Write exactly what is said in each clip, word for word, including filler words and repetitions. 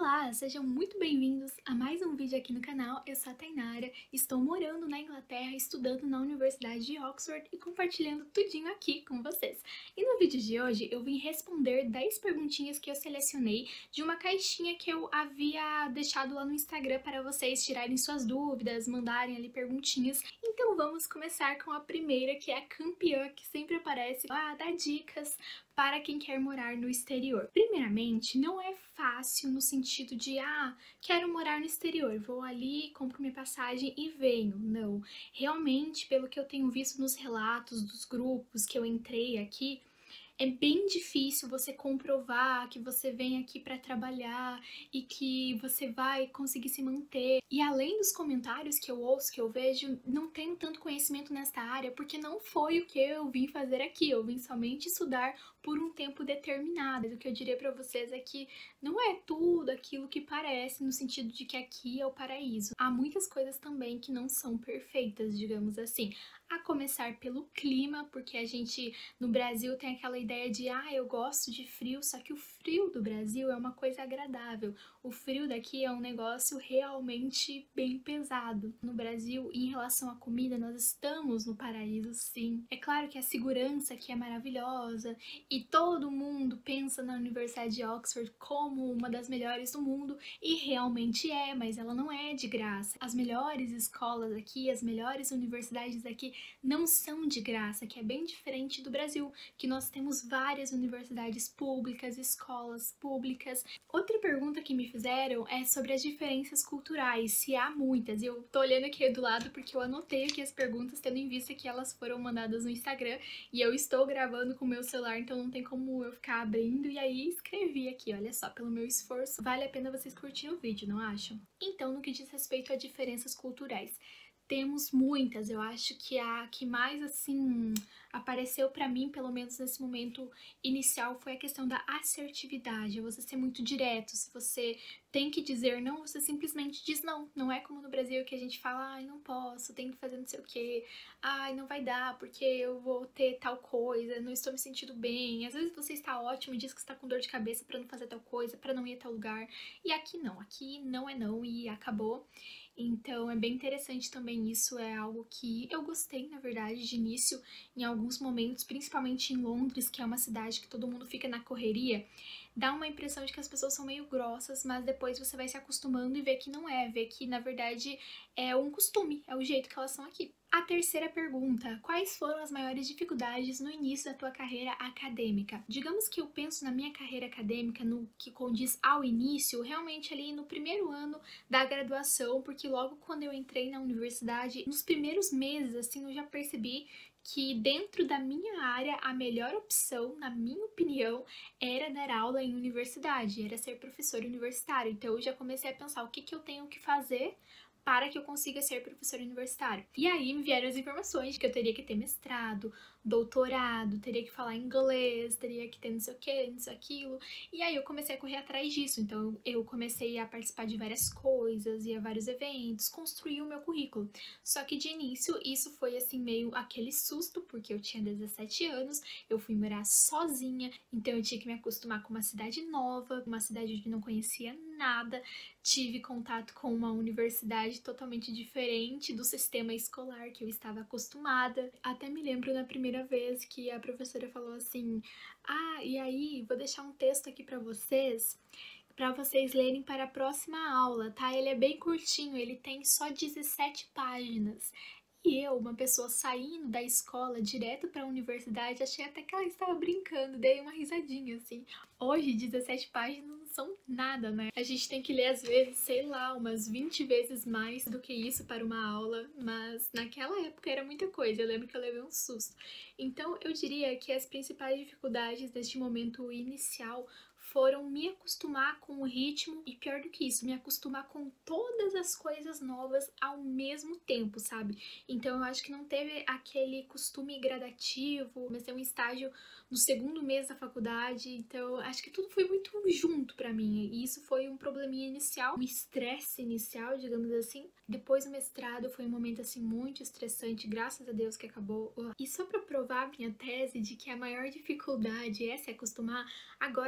Olá, sejam muito bem-vindos a mais um vídeo aqui no canal. Eu sou a Tainara, estou morando na Inglaterra, estudando na Universidade de Oxford e compartilhando tudinho aqui com vocês. E no vídeo de hoje eu vim responder dez perguntinhas que eu selecionei de uma caixinha que eu havia deixado lá no Instagram para vocês tirarem suas dúvidas, mandarem ali perguntinhas. Então vamos começar com a primeira, que é a campeã, que sempre aparece lá, dá dicas para quem quer morar no exterior. Primeiramente, não é fácil no sentido de, ah, quero morar no exterior, vou ali, compro minha passagem e venho. Não. Realmente, pelo que eu tenho visto nos relatos dos grupos que eu entrei aqui, é bem difícil você comprovar que você vem aqui para trabalhar e que você vai conseguir se manter. E além dos comentários que eu ouço, que eu vejo, não tenho tanto conhecimento nesta área porque não foi o que eu vim fazer aqui. Eu vim somente estudar por um tempo determinado. O que eu diria para vocês é que não é tudo aquilo que parece, no sentido de que aqui é o paraíso. Há muitas coisas também que não são perfeitas, digamos assim. A começar pelo clima, porque a gente no Brasil tem aquela ideia de, ah, eu gosto de frio, só que o frio do Brasil é uma coisa agradável. O frio daqui é um negócio realmente bem pesado. No Brasil, em relação à comida, nós estamos no paraíso, sim. É claro que a segurança aqui é maravilhosa e todo mundo pensa na Universidade de Oxford como uma das melhores do mundo e realmente é, mas ela não é de graça. As melhores escolas aqui, as melhores universidades aqui não são de graça, que é bem diferente do Brasil, que nós temos várias universidades públicas, escolas públicas. Outra pergunta que me fizeram é sobre as diferenças culturais, se há muitas. Eu tô olhando aqui do lado porque eu anotei aqui as perguntas, tendo em vista que elas foram mandadas no Instagram e eu estou gravando com o meu celular, então não tem como eu ficar abrindo, e aí escrevi aqui, olha só, pelo meu esforço. Vale a pena vocês curtirem o vídeo, não acham? Então, no que diz respeito a diferenças culturais, temos muitas. Eu acho que a que mais, assim, apareceu pra mim, pelo menos nesse momento inicial, foi a questão da assertividade, você ser muito direto. Se você tem que dizer não, você simplesmente diz não. Não é como no Brasil que a gente fala, ai, não posso, tenho que fazer não sei o quê, ai, não vai dar porque eu vou ter tal coisa, não estou me sentindo bem. Às vezes você está ótimo e diz que está com dor de cabeça pra não fazer tal coisa, pra não ir a tal lugar. E aqui não, aqui não é não e acabou. Então é bem interessante também isso, é algo que eu gostei, na verdade, de início, em alguns momentos, principalmente em Londres, que é uma cidade que todo mundo fica na correria, dá uma impressão de que as pessoas são meio grossas, mas depois você vai se acostumando e vê que não é, vê que na verdade é um costume, é o jeito que elas são aqui. A terceira pergunta: quais foram as maiores dificuldades no início da tua carreira acadêmica? Digamos que eu penso na minha carreira acadêmica, no que condiz ao início, realmente ali no primeiro ano da graduação, porque logo quando eu entrei na universidade, nos primeiros meses, assim, eu já percebi que dentro da minha área a melhor opção, na minha opinião, era dar aula em universidade, era ser professor universitário. Então eu já comecei a pensar o que que eu tenho que fazer para que eu consiga ser professor universitário. E aí me vieram as informações de que eu teria que ter mestrado, doutorado, teria que falar inglês, teria que ter não sei o que, não sei aquilo. E aí eu comecei a correr atrás disso. Então eu comecei a participar de várias coisas, ir a vários eventos, construir o meu currículo. Só que de início isso foi assim meio aquele susto, porque eu tinha dezessete anos, eu fui morar sozinha, então eu tinha que me acostumar com uma cidade nova, uma cidade onde não conhecia nada. Tive contato com uma universidade totalmente diferente do sistema escolar que eu estava acostumada. Até me lembro na primeira vez que a professora falou assim: ah, e aí, vou deixar um texto aqui para vocês, para vocês lerem para a próxima aula, tá? Ele é bem curtinho, ele tem só dezessete páginas. E eu, uma pessoa saindo da escola direto para a universidade, achei até que ela estava brincando, dei uma risadinha assim. Hoje, dezessete páginas não são nada, né? A gente tem que ler às vezes, sei lá, umas vinte vezes mais do que isso para uma aula, mas naquela época era muita coisa, eu lembro que eu levei um susto. Então eu diria que as principais dificuldades deste momento inicial foram me acostumar com o ritmo e, pior do que isso, me acostumar com todas as coisas novas ao mesmo tempo, sabe? Então eu acho que não teve aquele costume gradativo. Comecei um estágio no segundo mês da faculdade, então acho que tudo foi muito junto pra mim, e isso foi um probleminha inicial, um estresse inicial, digamos assim. Depois o mestrado foi um momento assim muito estressante, graças a Deus que acabou. E só pra provar a minha tese de que a maior dificuldade é se acostumar, agora que eu estou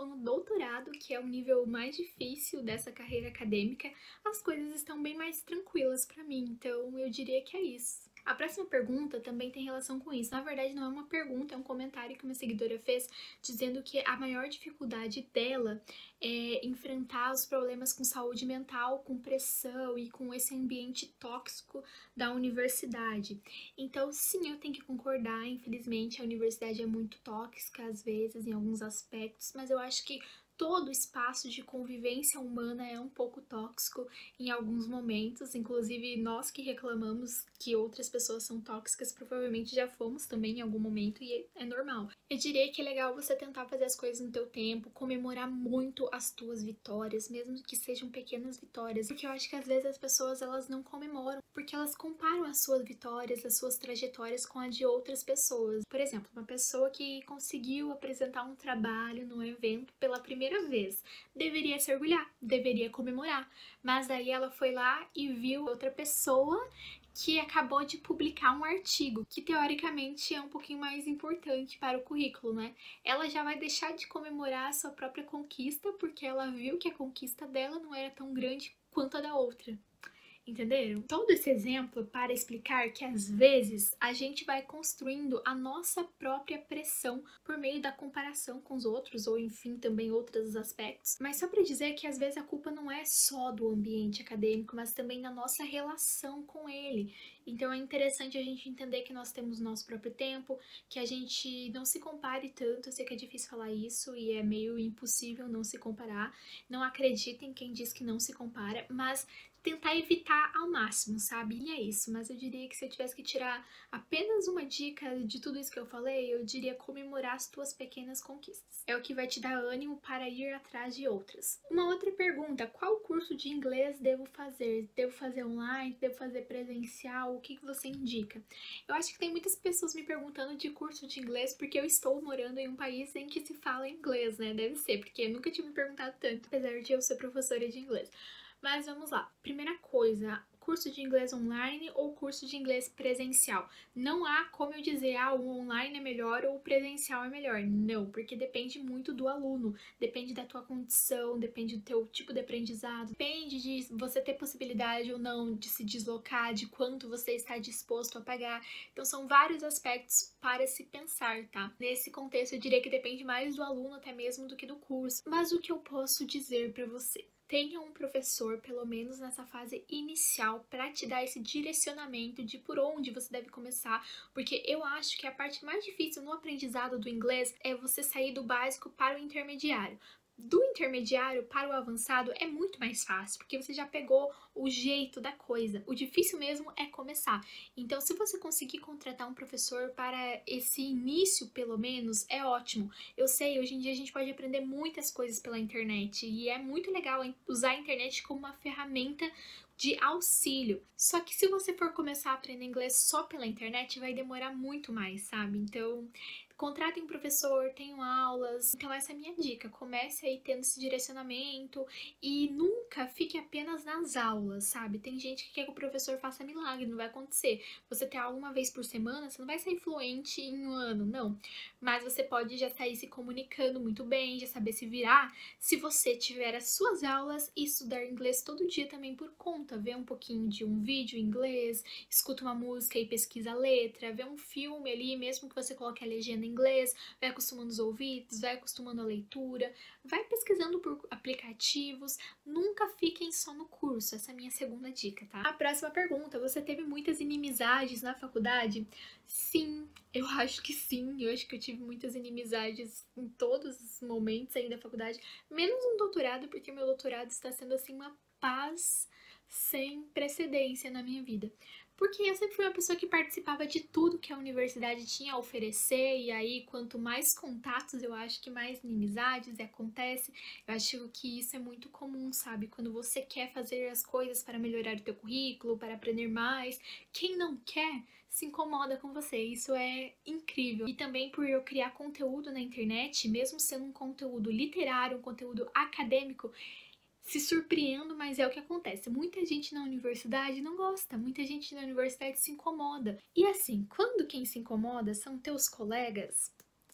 estou no doutorado, que é o nível mais difícil dessa carreira acadêmica, as coisas estão bem mais tranquilas para mim, então eu diria que é isso. A próxima pergunta também tem relação com isso. Na verdade, não é uma pergunta, é um comentário que uma seguidora fez dizendo que a maior dificuldade dela é enfrentar os problemas com saúde mental, com pressão e com esse ambiente tóxico da universidade. Então, sim, eu tenho que concordar. Infelizmente, a universidade é muito tóxica às vezes, em alguns aspectos, mas eu acho que todo espaço de convivência humana é um pouco tóxico em alguns momentos, inclusive nós que reclamamos que outras pessoas são tóxicas, provavelmente já fomos também em algum momento e é normal. Eu diria que é legal você tentar fazer as coisas no teu tempo, comemorar muito as tuas vitórias, mesmo que sejam pequenas vitórias, porque eu acho que às vezes as pessoas elas não comemoram, porque elas comparam as suas vitórias, as suas trajetórias com a de outras pessoas. Por exemplo, uma pessoa que conseguiu apresentar um trabalho num evento pela primeira vez, deveria se orgulhar, deveria comemorar, mas aí ela foi lá e viu outra pessoa que acabou de publicar um artigo, que teoricamente é um pouquinho mais importante para o currículo, né? Ela já vai deixar de comemorar a sua própria conquista, porque ela viu que a conquista dela não era tão grande quanto a da outra. Entenderam? Todo esse exemplo para explicar que às vezes a gente vai construindo a nossa própria pressão por meio da comparação com os outros, ou enfim, também outros aspectos. Mas só para dizer que às vezes a culpa não é só do ambiente acadêmico, mas também da nossa relação com ele. Então é interessante a gente entender que nós temos nosso próprio tempo, que a gente não se compare tanto. Eu sei que é difícil falar isso e é meio impossível não se comparar. Não acreditem em quem diz que não se compara, mas tentar evitar ao máximo, sabe? E é isso, mas eu diria que se eu tivesse que tirar apenas uma dica de tudo isso que eu falei, eu diria comemorar as tuas pequenas conquistas. É o que vai te dar ânimo para ir atrás de outras. Uma outra pergunta, qual curso de inglês devo fazer? Devo fazer online? Devo fazer presencial? O que que você indica? Eu acho que tem muitas pessoas me perguntando de curso de inglês porque eu estou morando em um país em que se fala inglês, né? Deve ser, porque eu nunca tinha me perguntado tanto, apesar de eu ser professora de inglês. Mas vamos lá. Primeira coisa, curso de inglês online ou curso de inglês presencial? Não há como eu dizer, ah, o online é melhor ou o presencial é melhor. Não, porque depende muito do aluno, depende da tua condição, depende do teu tipo de aprendizado, depende de você ter possibilidade ou não de se deslocar, de quanto você está disposto a pagar. Então são vários aspectos para se pensar, tá? Nesse contexto eu diria que depende mais do aluno até mesmo do que do curso. Mas o que eu posso dizer para você? Tenha um professor, pelo menos nessa fase inicial, para te dar esse direcionamento de por onde você deve começar, porque eu acho que a parte mais difícil no aprendizado do inglês é você sair do básico para o intermediário. Do intermediário para o avançado é muito mais fácil, porque você já pegou o jeito da coisa. O difícil mesmo é começar. Então, se você conseguir contratar um professor para esse início, pelo menos, é ótimo. Eu sei, hoje em dia a gente pode aprender muitas coisas pela internet e é muito legal usar a internet como uma ferramenta de auxílio. Só que se você for começar a aprender inglês só pela internet, vai demorar muito mais, sabe? Então, contratem um professor, tenham aulas. Então essa é a minha dica, comece aí tendo esse direcionamento e nunca fique apenas nas aulas, sabe? Tem gente que quer que o professor faça milagre, não vai acontecer. Você ter aula uma vez por semana, você não vai sair fluente em um ano, não. Mas você pode já sair se comunicando muito bem, já saber se virar, se você tiver as suas aulas e estudar inglês todo dia também por conta. Vê um pouquinho de um vídeo em inglês, escuta uma música e pesquisa a letra, vê um filme ali, mesmo que você coloque a legenda em inglês, vai acostumando os ouvidos, vai acostumando a leitura, vai pesquisando por aplicativos, nunca fiquem só no curso, essa é a minha segunda dica, tá? A próxima pergunta, você teve muitas inimizades na faculdade? Sim, eu acho que sim, eu acho que eu tive muitas inimizades em todos os momentos aí da faculdade, menos no doutorado, porque meu doutorado está sendo assim uma paz sem precedência na minha vida. Porque eu sempre fui uma pessoa que participava de tudo que a universidade tinha a oferecer, e aí quanto mais contatos, eu acho que mais inimizades acontece. Eu acho que isso é muito comum, sabe? Quando você quer fazer as coisas para melhorar o teu currículo, para aprender mais, quem não quer se incomoda com você, isso é incrível. E também por eu criar conteúdo na internet, mesmo sendo um conteúdo literário, um conteúdo acadêmico, se surpreendo, mas é o que acontece. Muita gente na universidade não gosta, muita gente na universidade se incomoda. E assim, quando quem se incomoda são teus colegas,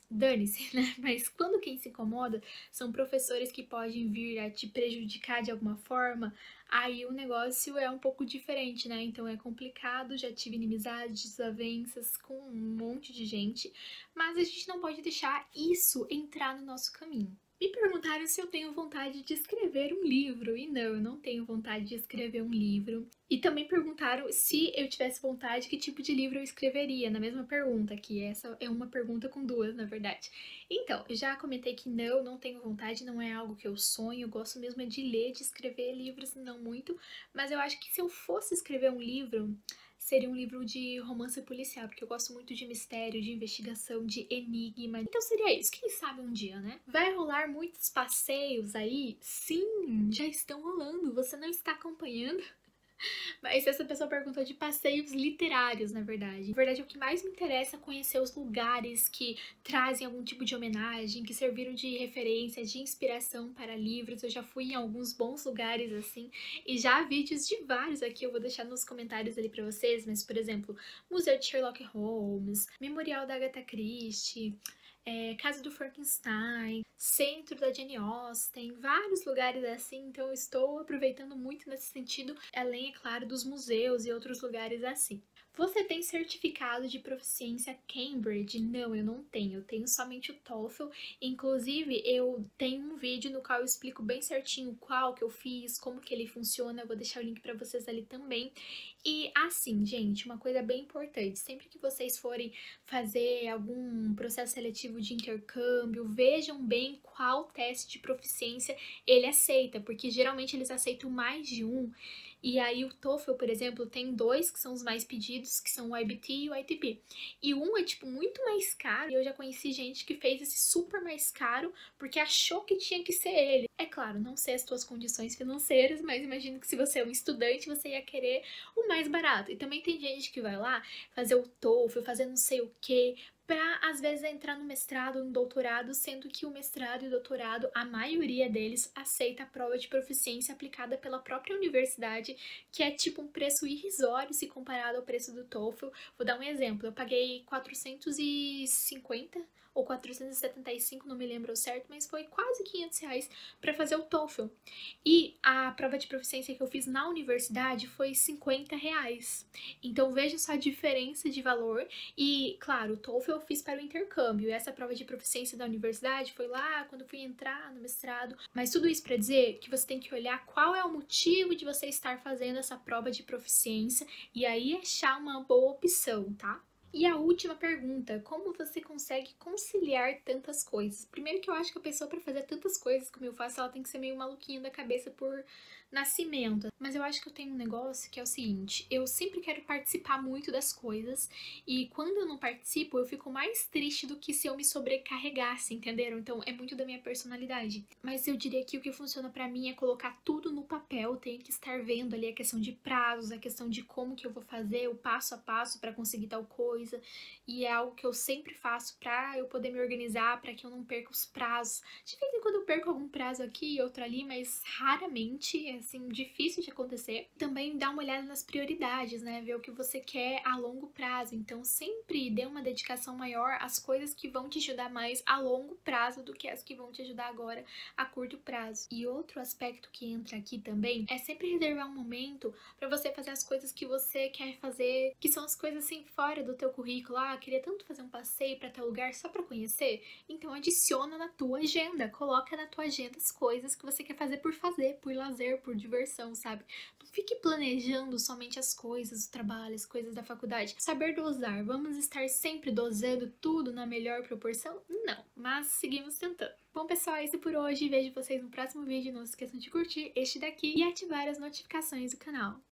dane-se, né? Mas quando quem se incomoda são professores que podem vir a te prejudicar de alguma forma, aí o negócio é um pouco diferente, né? Então é complicado, já tive inimizades, desavenças com um monte de gente, mas a gente não pode deixar isso entrar no nosso caminho. Me perguntaram se eu tenho vontade de escrever um livro, e não, eu não tenho vontade de escrever um livro. E também perguntaram se eu tivesse vontade, que tipo de livro eu escreveria, na mesma pergunta, que essa é uma pergunta com duas, na verdade. Então, eu já comentei que não, não tenho vontade, não é algo que eu sonho, eu gosto mesmo é de ler, de escrever livros, não muito, mas eu acho que se eu fosse escrever um livro, seria um livro de romance policial, porque eu gosto muito de mistério, de investigação, de enigma. Então seria isso, quem sabe um dia, né? Vai rolar muitos passeios aí? Sim, já estão rolando, você não está acompanhando? Mas essa pessoa perguntou de passeios literários, na verdade. Na verdade, o que mais me interessa é conhecer os lugares que trazem algum tipo de homenagem, que serviram de referência, de inspiração para livros. Eu já fui em alguns bons lugares assim, e já há vídeos de vários aqui, eu vou deixar nos comentários ali pra vocês, mas, por exemplo, Museu de Sherlock Holmes, Memorial da Agatha Christie, é, Casa do Frankenstein, Centro da Jane Austen, vários lugares assim, então eu estou aproveitando muito nesse sentido, além, é claro, dos museus e outros lugares assim. Você tem certificado de proficiência Cambridge? Não, eu não tenho, eu tenho somente o TOEFL. Inclusive, eu tenho um vídeo no qual eu explico bem certinho qual que eu fiz, como que ele funciona, eu vou deixar o link para vocês ali também. E assim, gente, uma coisa bem importante, sempre que vocês forem fazer algum processo seletivo de intercâmbio, vejam bem qual teste de proficiência ele aceita, porque geralmente eles aceitam mais de um. E aí o TOEFL, por exemplo, tem dois que são os mais pedidos, que são o I B T e o I T P. E um é, tipo, muito mais caro, e eu já conheci gente que fez esse super mais caro porque achou que tinha que ser ele. É claro, não sei as tuas condições financeiras, mas imagino que se você é um estudante, você ia querer o mais barato. E também tem gente que vai lá fazer o TOEFL, fazer não sei o que, para às vezes entrar no mestrado, no doutorado, sendo que o mestrado e o doutorado, a maioria deles aceita a prova de proficiência aplicada pela própria universidade, que é tipo um preço irrisório se comparado ao preço do TOEFL. Vou dar um exemplo, eu paguei quatrocentos e cinquenta ou quatrocentos e setenta e cinco, não me lembro certo, mas foi quase quinhentos reais para fazer o TOEFL. E a prova de proficiência que eu fiz na universidade foi cinquenta reais. Então veja só a diferença de valor. E, claro, o TOEFL eu fiz para o intercâmbio. E essa prova de proficiência da universidade foi lá quando eu fui entrar no mestrado. Mas tudo isso para dizer que você tem que olhar qual é o motivo de você estar fazendo essa prova de proficiência e aí achar uma boa opção, tá? E a última pergunta, como você consegue conciliar tantas coisas? Primeiro que eu acho que a pessoa para fazer tantas coisas como eu faço, ela tem que ser meio maluquinha da cabeça por nascimento. Mas eu acho que eu tenho um negócio que é o seguinte, eu sempre quero participar muito das coisas e quando eu não participo, eu fico mais triste do que se eu me sobrecarregasse, entenderam? Então é muito da minha personalidade. Mas eu diria que o que funciona pra mim é colocar tudo no papel, tenho que estar vendo ali a questão de prazos, a questão de como que eu vou fazer, o passo a passo pra conseguir tal coisa, e é algo que eu sempre faço pra eu poder me organizar, pra que eu não perca os prazos. De vez em quando eu perco algum prazo aqui e outro ali, mas raramente, é assim, difícil de acontecer. Também dá uma olhada nas prioridades, né, ver o que você quer a longo prazo, então sempre dê uma dedicação maior às coisas que vão te ajudar mais a longo prazo do que as que vão te ajudar agora a curto prazo. E outro aspecto que entra aqui também é sempre reservar um momento pra você fazer as coisas que você quer fazer, que são as coisas assim fora do teu currículo. Ah, queria tanto fazer um passeio pra tal lugar só pra conhecer. Então adiciona na tua agenda, coloca na tua agenda as coisas que você quer fazer por fazer, por lazer, por diversão, sabe? Não fique planejando somente as coisas, o trabalho, as coisas da faculdade. Saber dosar, vamos estar sempre dosando tudo na melhor proporção? Não, mas seguimos tentando. Bom, pessoal, é isso por hoje. Vejo vocês no próximo vídeo. Não se esqueçam de curtir este daqui e ativar as notificações do canal.